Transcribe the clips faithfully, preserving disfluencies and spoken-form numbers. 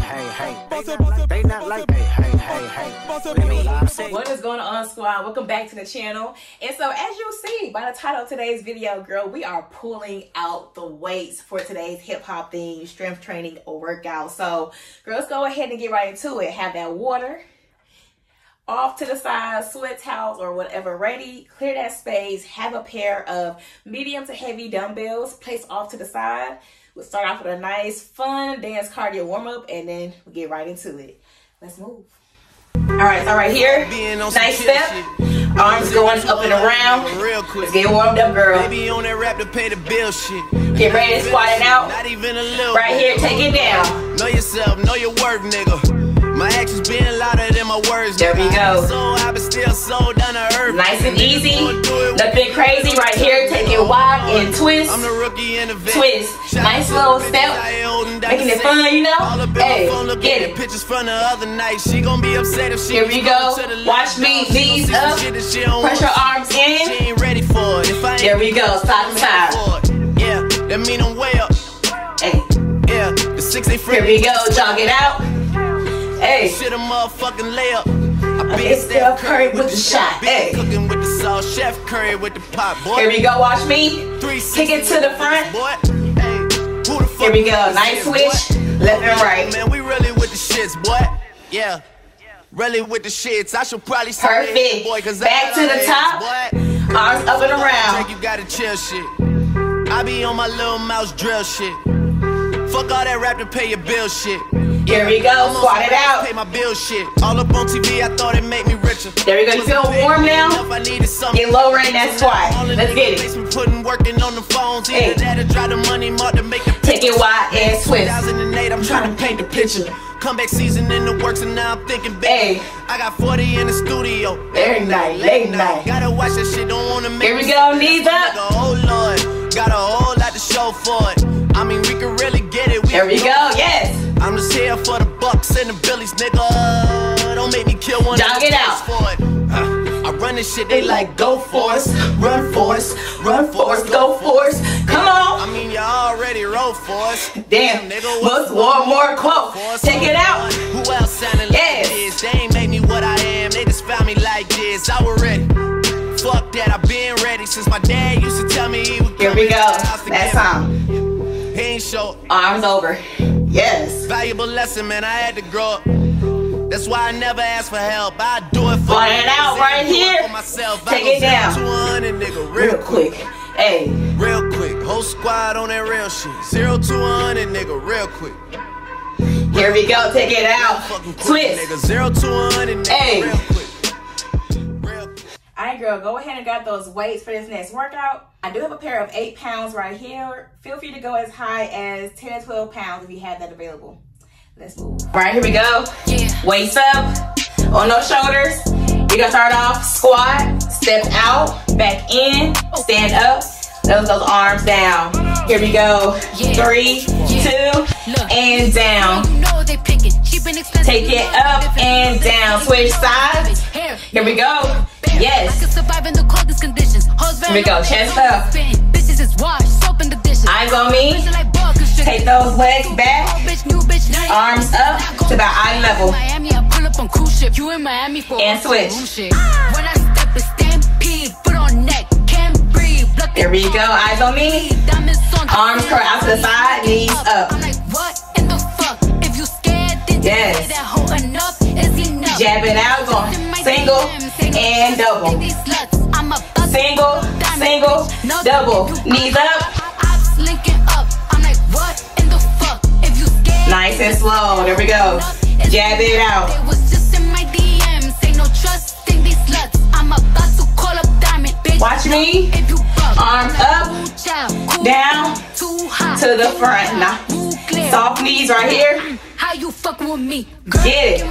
hey, hey. They not like, hey, hey, hey, hey. What is going on, squad? Welcome back to the channel. And so, as you see by the title of today's video, girl, we are pulling out the weights for today's hip hop themed strength training workout. So, girl, let's go ahead and get right into it. Have that water off to the side, sweat towels or whatever ready. Clear that space. Have a pair of medium to heavy dumbbells placed off to the side. We'll start off with a nice, fun dance cardio warm up, and then we'll get right into it. Let's move. All right, so right here, nice step. Arms going up and around. Let's get warmed up, girl. Get ready to squat it out. Right here, take it down. Know yourself, know your worth, nigga. My actions being louder than my words. There we go. So I been still so down to earth. Nice and easy. Nothing crazy. Right here, take it wide and twist. I'm the rookie in the Twist. Nice little step. Making it fun, you know. Hey, get it. Pictures from the other night. She gonna be upset if she. Here we go. Watch me. Knees up. Press your arms in. She ain't ready for it. If I ain't there we go. Side to side. Yeah, that mean I'm way up. Hey. Yeah, the six ain't free. Here we go. Jog it out. Hey. Shit a motherfucking layup. I okay, Steph Curry with the shot. Hey. Cooking with the sauce, Chef Curry with the pot, boy. Here we go. Watch me. Kick it to the front. Boy. Hey. Who the fuck Here we go. Nice switch. Left and right. Man, we really with the shits, boy. Yeah. Really with the shits. I should probably start perfect. Boy, cause back to the top. Boy. Arms up and around. You gotta chill shit. I be on my little mouse drill shit. Fuck all that rap to pay your bill shit. Here we go, squat it out. Pay my bill shit. All up on T V, I thought it made me richer. There we go, you feel warm now? Get lower in that squat. Let's get it. Putting working on the phones. Hey. To try the money mark to make the take it wide and twist. two thousand eight, I'm trying to paint the picture. Comeback season in the works and now I'm thinking big. Hey. I got forty in the studio. Every night, late night. Gotta watch that shit, don't wanna make. Here we go, knees up. Oh Lord, got a whole lot to show for it. I mean, we can really get it. We there we go, yes. I'm just here for the bucks and the billies, nigga. Don't make me kill one. Jog it out. For it. Uh, I run this shit, they like go for us, run for us, run for us, go for us. Come on. I mean, you already wrote for us. Damn, nigga. What's one more quote? Take it out. Who else sounding yes. like this? They ain't made me what I am. They just found me like this. I was ready. Fuck that, I've been ready since my dad used to tell me he would. Here we go. That's time. He ain't show. Arms over. Yes. Valuable lesson, man. I had to grow up. That's why I never ask for help. I do it for it out right here. Myself. Take it down. two hundred, nigga, real, real quick. Hey. Real quick. Whole squad on that real shit. Zero to one hundred, nigga, real quick. Here we go. Take it out. Twist. Nigga, zero to one hundred, nigga, hey. real quick. Real quick. Alright, girl, go ahead and grab those weights for this next workout. I do have a pair of eight pounds right here. Feel free to go as high as ten or twelve pounds if you have that available. Let's move. All right, here we go. Yeah. Weights up, on those shoulders. We're gonna start off squat, step out, back in, stand up, those, those arms down. Here we go. Three, two, and down. Take it up and down. Switch sides. Here we go. Yes. Here we go. Chest up. Eyes on me. Take those legs back. Arms up to the eye level. And switch. Here we go. Eyes on me. Arms curl out to the side. Knees up. Yes. Jab it out. Going single and double. Single, single, double. Knees up. Nice and slow. There we go. Jab it out. Watch me. Arms up, down, to the front. Now, soft knees right here. How you fucking with me? Get it.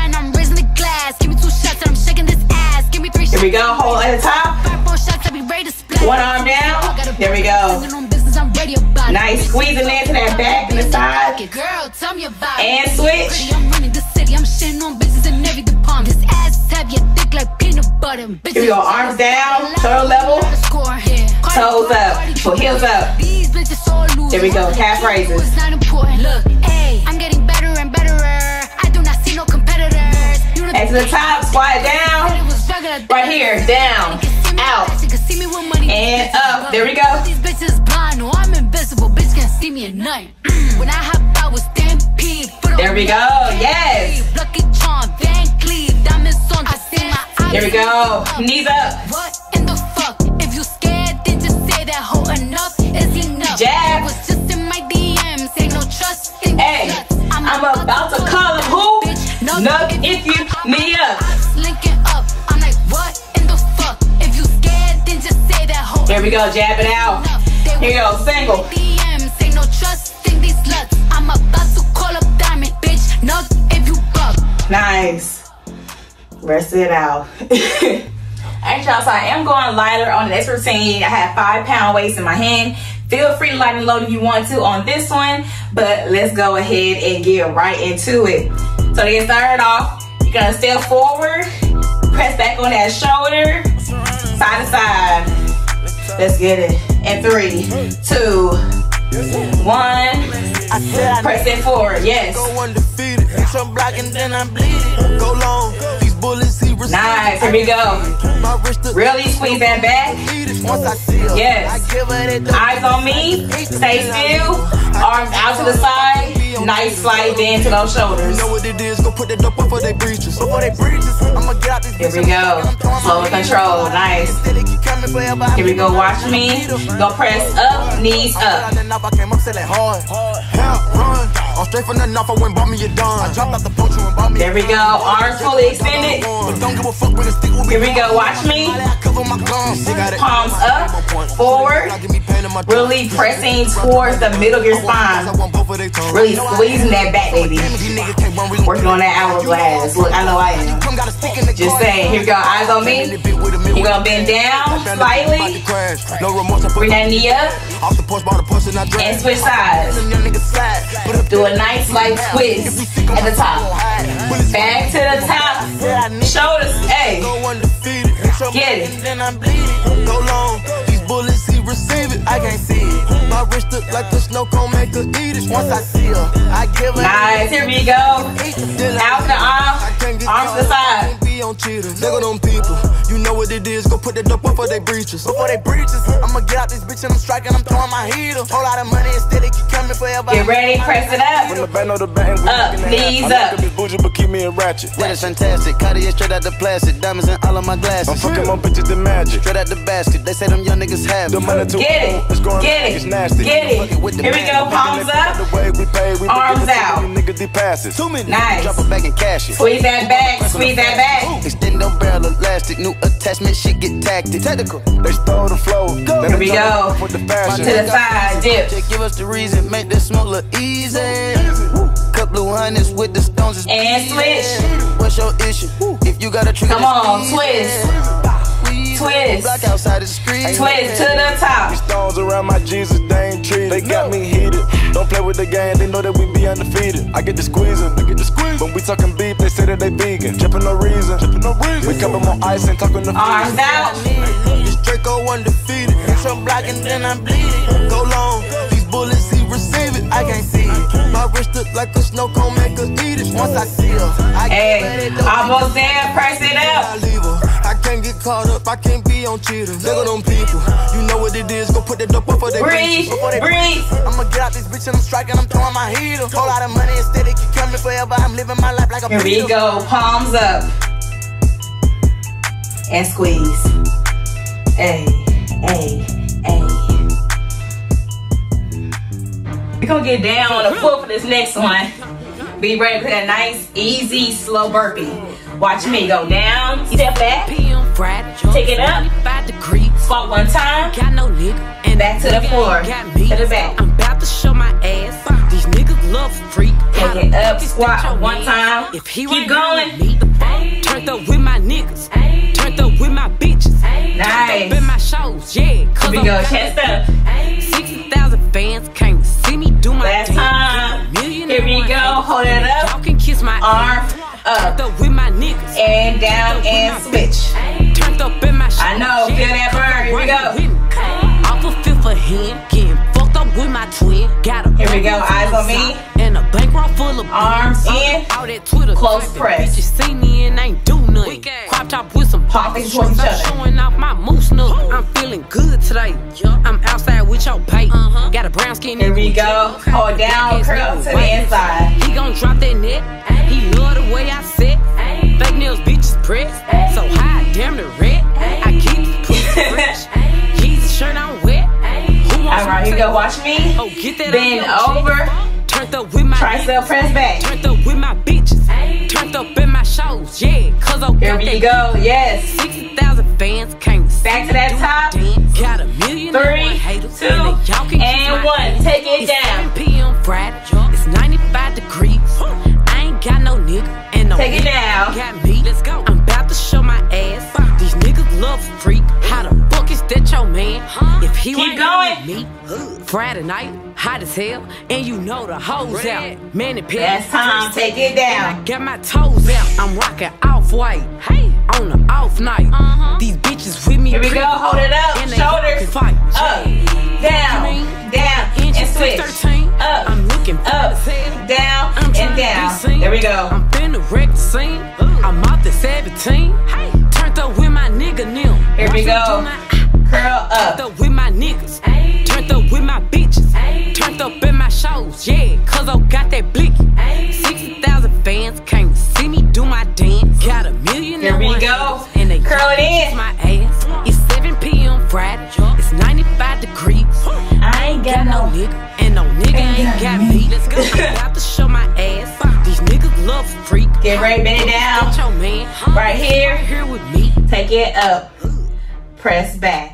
Here we go. Hold at the top. One arm down. There we go. Nice. Squeezing into that back and the side. And switch. Here we go. Arms down. Toe level. Toes up. So heels up. There we go. Calf raises. I'm getting better and better. to the top, squat down. Right here, down, out, and up. There we go. These bitches blind, no, I'm invisible. Bitch can't see me at night. When I hop out with stampede. There we go. Yes. Lucky charm, Van Cleave, diamonds on the stand. There we go. Knees up. What in the fuck? If you scared, then just say that hoe enough is enough. Jab. It was just in my D Ms, ain't no trust. Hey, I'm about to call him who? Nuck if you me up. Linking up, I'm like, what in the fuck? If you scared, then just say that hoe. Here we go, jab it out. Here you go, single. D Ms, ain't no trust in these sluts. I'm about to call up diamond, bitch. Nuck if you buck. Nice. Rest it out. Alright, y'all, so I am going lighter on the next routine. I have five pound weights in my hand. Feel free to light and load if you want to on this one, but let's go ahead and get right into it. So to get started off, you're gonna step forward, press back on that shoulder, side to side. Let's get it. And three, two, one. Press it forward. Yes. Nice. Here we go. Really squeeze that back. Yes. Eyes on me. Stay still. Arms out to the side. Nice slide bend to those shoulders. Here we go. Slow and control. Nice. Here we go. Watch me. Go press up. Knees up. There we go. Arms fully extended. Here we go. Watch me. Palms up. Forward. Really pressing towards the middle of your spine. Really squeezing that back, baby. Working on that hourglass. Look, I know I am. Just saying. Here we go. Eyes on me. You're going to bend down slightly. Bring that knee up. And switch sides. Do a nice light twist at the top. Back to the top. Shoulders. Hey. Get it. Go long. These bullets, he receive it. I can't see it. My wrist look like the snow cone make her eat it. Once I see her, I give her. Nice. Here we go. Out the arm. Arms to the side. On cheaters, nigga them people. You know what it is, go put it up before they breaches. Before they breaches, I'ma get out this bitch and I'm striking, I'm throwing my heater. Whole lot of money instead, it keep coming forever. Get ready, press it up. Up, knees up. But keep me in ratchet. That is fantastic. Cardi is straight out the plastic. Diamonds in all of my glasses. I'm fucking my bitches in magic. Straight out the basket. They say them young niggas have the money to get it. It's going get it. It's nasty. Get it. Here we go. Palms up. Arms out. Passes. Nice. Drop it back and cash it. Squeeze that back. Squeeze that back. Extend them barrel elastic. New attachment shit get tactic. Technical. They stole the flow. Here we go. To the side. Dip. Just give us the reason. Make this smoke look easy. Cut blue hundreds with the stones. And switch. What's your issue? If you got a trigger, come on, twist. Twist. Black outside the street. Twist to the top. These stones around my Jesus, they ain't treated. They got me heated. Don't play with the game, they know that we be undefeated. I get the squeezing, I get the squeeze. When we talking beef, they say that they vegan. Tripping no reason, tripping no reason. We coming on ice and talking the arms out. This Draco undefeated. Some black and then I'm bleeding. Go long. These bullets, he receive it. I can't see it. My wrist look like a snow cone, make her eat it. Once I see her, I hey, almost there. Press it up. I leave her. I can't get caught up. I can't be on cheaters. Look at them people. You know what it is. Go put it up before they breathe. Before they breathe. I'ma get out this bitch and I'm striking. I'm throwing my heater. Whole lot of money instead. It keep coming forever. I'm living my life like a. Here we go. Palms up. And squeeze. Hey, hey, hey. We're gonna get down on the foot for this next one. Be ready for that nice, easy, slow burpee. Watch me go down, step back, take it up, squat one time, back to the floor, to the back. I'm about to show my ass. These niggas love freak. Take it up, squat one time, keep going. Turned up with my niggas, turned up with my bitches. Nice. In my shows, yeah. Here we go, chest up. sixty thousand fans can't see me do my last time. Here we go, hold it up. Y'all can kiss my arm up. Turned up with my niggas, and down and switch. Turned up in my shows. I know, feel that burn. Here we go. Off a fifth of hand, getting fucked up with my twin. Got a here we go, eyes on me. And a bankroll full of arms in. in. All that Twitter Close typing, press. Bitches see me and ain't do nothing. Crop top with some Pop faces towards each I'm other. showing off my moose nut. I'm feeling good today. I'm outside with your pay. Got a brown skin. Here we go. Hold down, curl to the inside. He gon' drop that net. He love the way I sit. Fake nails, bitches press. So high, damn the red. I keep the pussy fresh. Yeezy shirt on wet. Alright, here we go. Watch me. Oh, get that Bend over. Turned up with my Tricep press back. Turned up with my bitches. Turned up in my shows, yeah. Cause I Here we go. Yes. sixty thousand fans can't Back to that top. Got a million Three, two, and one. Take it down. seven P M Friday. It's ninety-five degrees. I ain't got no nigga. And no Take it nigga down. got me. Let's go. I'm about to show my ass. These niggas love a freak. How the fuck is that your man? If he Keep ain't going. me. Friday night, hot as hell, and you know the hoes out. Man, it Last time. Take it down. Got my toes out. I'm rocking off white. Hey, on the off night. Uh-huh. These bitches with me. Here we go. Hold it up. And they Shoulders fight. up, down, down, and switch. Up, I'm looking up, down, and down. There we go. I'm finna wreck the scene. I'm out the seventeen. Hey, turned up with my nigga Neil. Here we go. Curl up. Turned up with my niggas. Turned up with my bitches. Turned up in my shows, yeah. Cause I got that blicky. sixty thousand fans can't see me do my dance. Got a million. Here we go. And they curl it in. My ass. It's seven P M Friday. It's ninety-five degrees. I ain't got no nigga, and no nigga ain't got me. Let's go. I'm about to show my ass. These niggas love a freak. Get ready, bend it down. Your man. Right here. Right here with me. Take it up. Press back.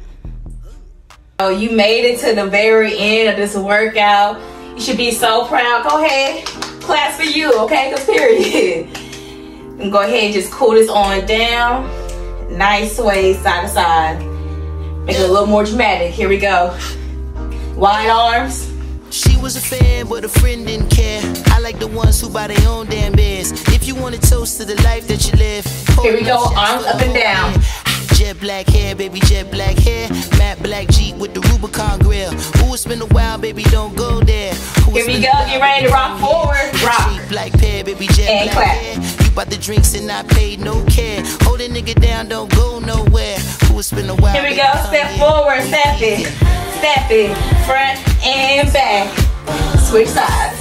Oh, you made it to the very end of this workout. You should be so proud. Go ahead. Claps for you, okay? Cause period. And go ahead and just cool this on down. Nice sway side to side. Make it a little more dramatic. Here we go. Wide arms. She was a fan, but a friend didn't care. I like the ones who buy their own damn beers. If you want to toast to the life that you live. Here we go. Arms up and down. Jet black hair, baby, jet black hair. Matte black Jeep with the Rubicon grill. Ooh, it's been a while, baby, don't go there. Ooh, Here we go. Get ready to rock forward. Rock. Black pair, baby, jet And black clap. hair. You bought the drinks and I paid no care. Hold a nigga down, don't go nowhere. Ooh, it's been a while. Here we baby, go. come Step here. forward. Step it. Step it. Front and back. Switch sides.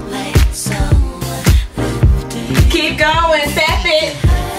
Keep going. Step it.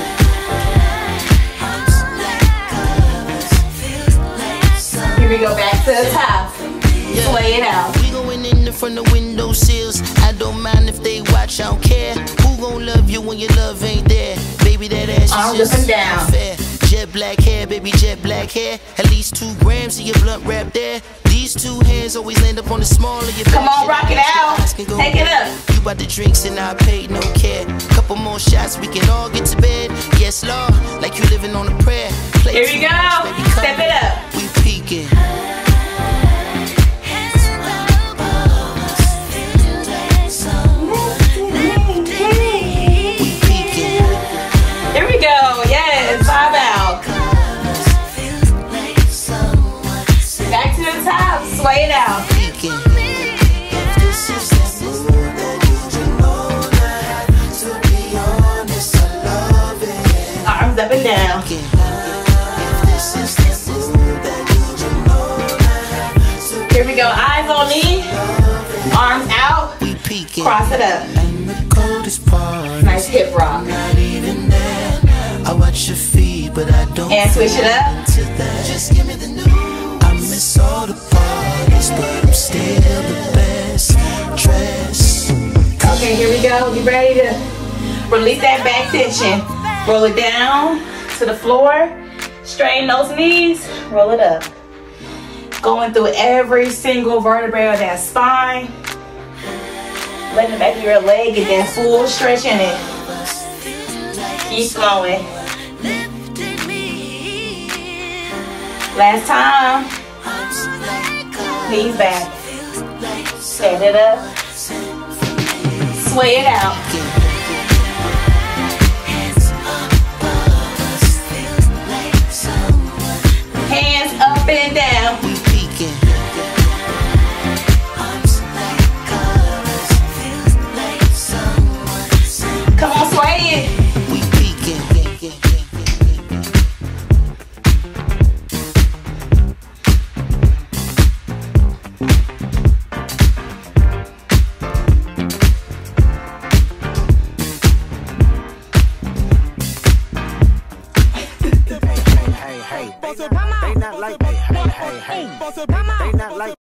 Here we go. Back to the top. Sway it out. We going in the front of window sills. I don't mind if they watch, I don't care. Who gon' love you when your love ain't there? Baby, that ass is Arms just up and down. unfair. Jet black hair, baby, jet black hair. At least two grams of your blunt wrap there. These two hands always land up on the small of your Come back. on, rock it out. Take it up. You bought the drinks and I paid no care. Couple more shots, we can all get to bed. Yes, Lord, like you living on a prayer. Play Here we too go. much, baby, come Step it on. up. We peeking. Here we go. Yes, vibe out. Back to the top. Sway it out. Arms up and down. Here we go. Eyes on me. Arms out. We peeking. Cross it up. And the coldest part. Nice hip rock. Not even there. I watch your feet, but I don't. And switch it up. To that. Just give me the news. I miss all the parties, but I'm still the best dressed. Okay, here we go. You ready to release that back tension? Roll it down to the floor. Straighten those knees. Roll it up. Going through every single vertebrae of that spine. Letting the back of your leg get that full stretch in it. Keep going. Last time. Knees back. Stand it up. Sway it out. Hands up and down. We peeking. like, hey, hey, hey, hey. They not like.